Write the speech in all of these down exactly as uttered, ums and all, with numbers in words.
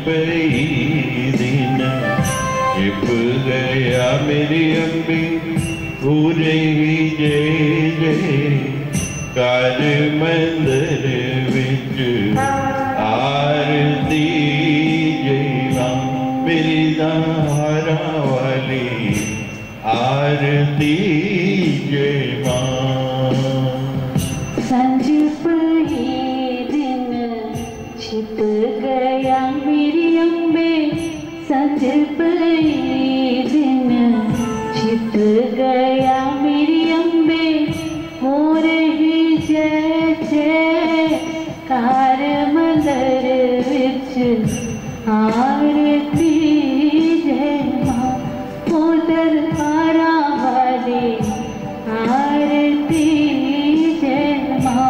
पई दिन छिप गया मेरी अम्बे पूरे ही जय जय कार मंदिर विच आरती जय मां मेरी दारा वाली आरती जय मां। संज पई दिन छिप गया मेरी अम्बे संज पई दिन छिप गया मेरी अम्बे हो रही जय जय कार मंदिर विच आरती जय मां हो दरबारा वाली आरती जय मां।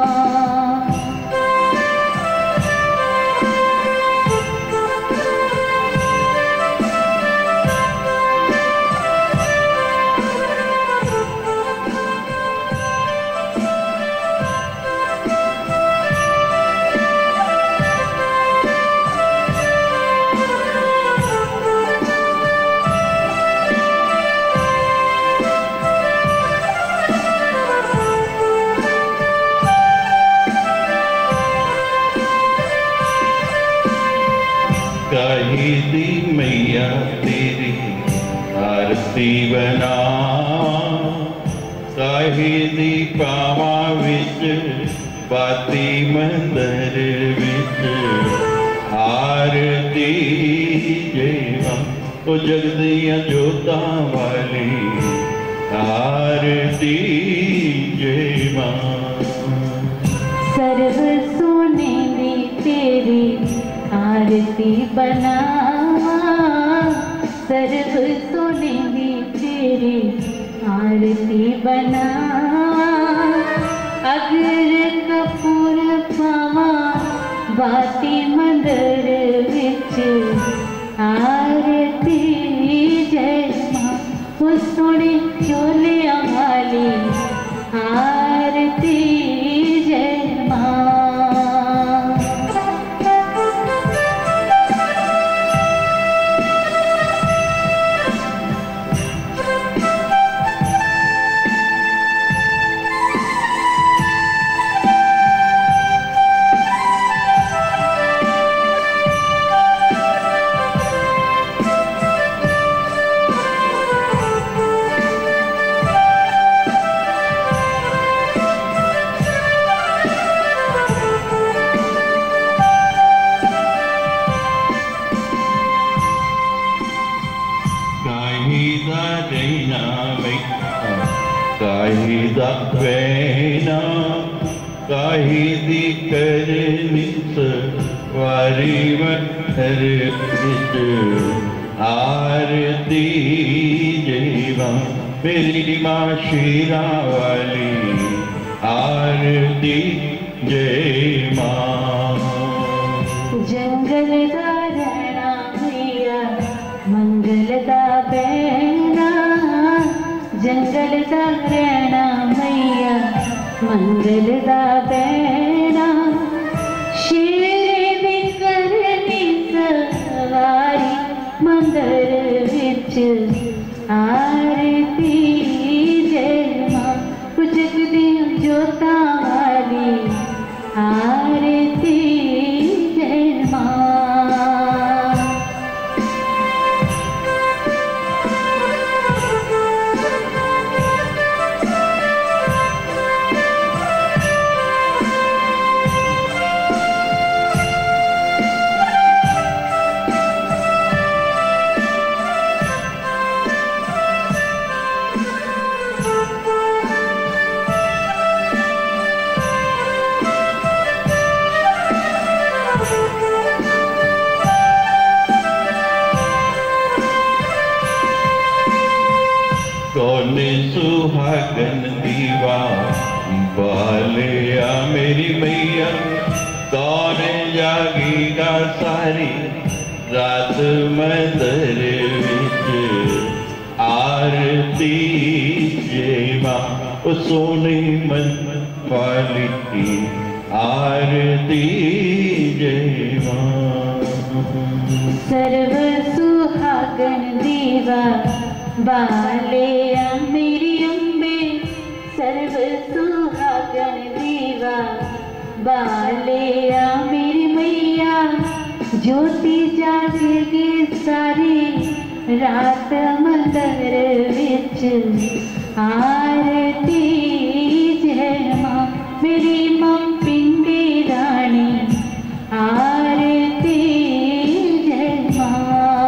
गाही दी मैया तेरी आरती बना गाही दी पावा विच बाती मंदिर विच आरती जय मां ओ जगदियां जोतां वाली आरती जय मां। सर्व सोने दी तेरी आरती बना सर्व सोने दी तेरी आरती बना अगर कपूर पावा बाती मंदिर विच आरती जय मां वो सोने चोलिया वाली आरती जय मां। काहि दा वैना काहि दी करनिस वारी वठर विच आरती जय मां मेरी मां शेरा वाली आरती जय मां। जंगल दा रहना मैया मंगल दा बैना जंगल दा रहना मैया मंगल दा बैना शेरे दी करनी सवारी मंदिर विच आरती जय मां जगदियां जोतां वाली आरती जय मां। कौने सुहागन दीवा बालिया मेरी मैया कौन जागीगा सारी रात मंदिर विच आरती जय मां ओ सोने मन वाली की आरती जय मां। सर्व सुहागन दीवा बालिया मेरी अम्बे, सर्व सुहागन दीवा बालिया मेरी मैया। ज्योति जागेगी सारी रात मंदिर विच, आरती जय मां मेरी मां पिंडी रानी, आरती जय मां।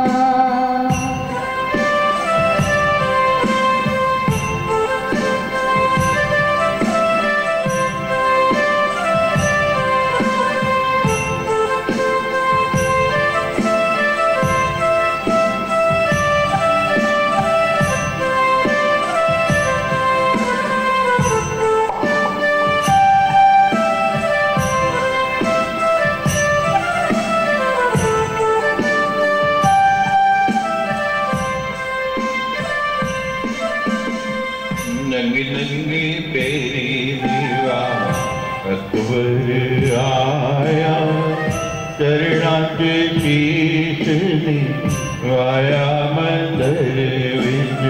नंगी नंगी पेरी दीवा अकबर आया, चरणाचे शीश वाया मंदिर विच,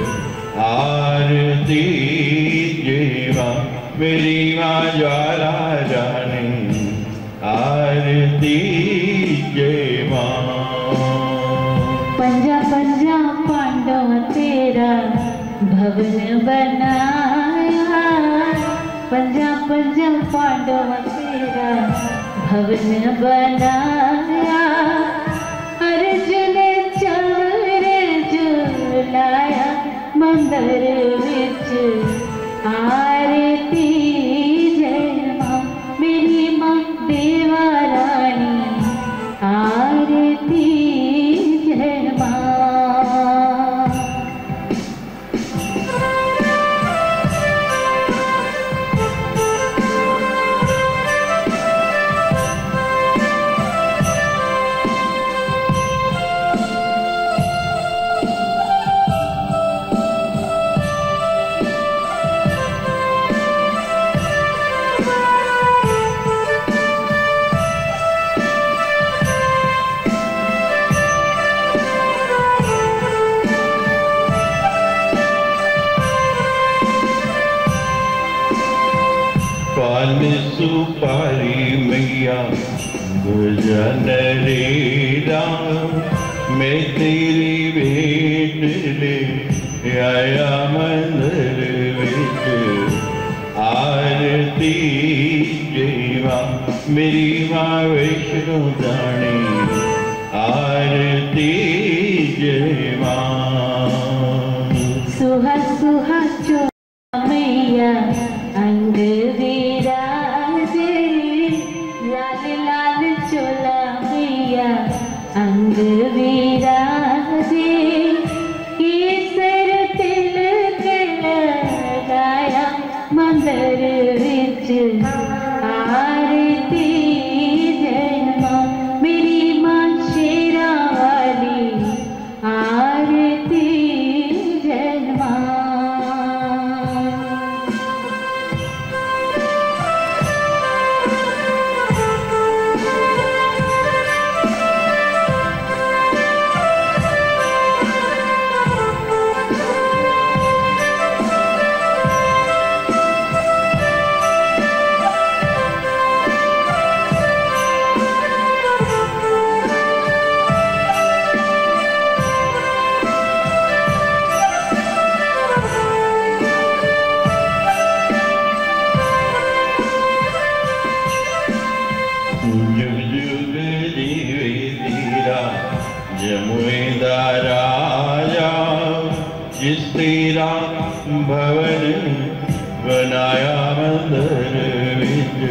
आरती जेवा मेरी मां ज्वाला रानी, आरती जय मां। पंजा पंजा पांडव तेरा भवन बनाया, पंजा पंजा पांडव तेरा भवन बनाया। अर्जुन चवर झुलाया मंदिर विच, आरती जय मां मेरी मां देवा रानी, आरती जय मां। पान सुपारी मैया भजन रे राम, मैं तेरी भेंट ले आया मंदिर विच, आरती जय मां मेरी मां वैष्णो दानी, आरती जय मां। सुहा सुहा चो मैया अंग विराजे, लाल लाल चोला मैया अंग विराजे। केसर तिलक लगाया मंदिर विच, आरती जय मां मेरी मां शेरा वाली, आरती जय मां। जुग जुग जीवे तेरा जमुना राजा, जिस तेरा भवन बनाया मंदिर विच,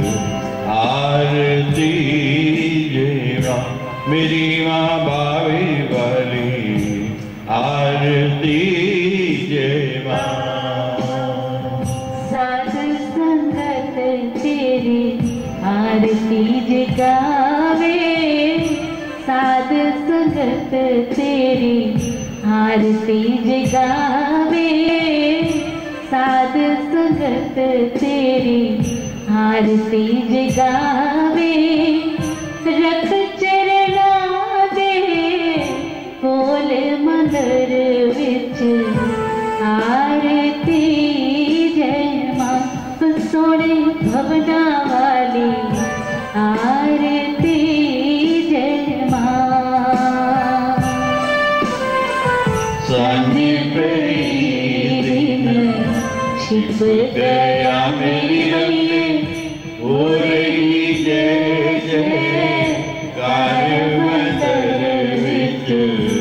आरती जय मां मेरी मां बावे वाली, आरती जय मां। साध संगत तेरी आरती जगावे, साध संगत तेरी आरती जगावे, साध संगत तेरी आरती जगावे। रख चरना भवना वाली आरती जय माँ। संग दिन छिप गया मेरी हो रही जय जय कार मंदिर विच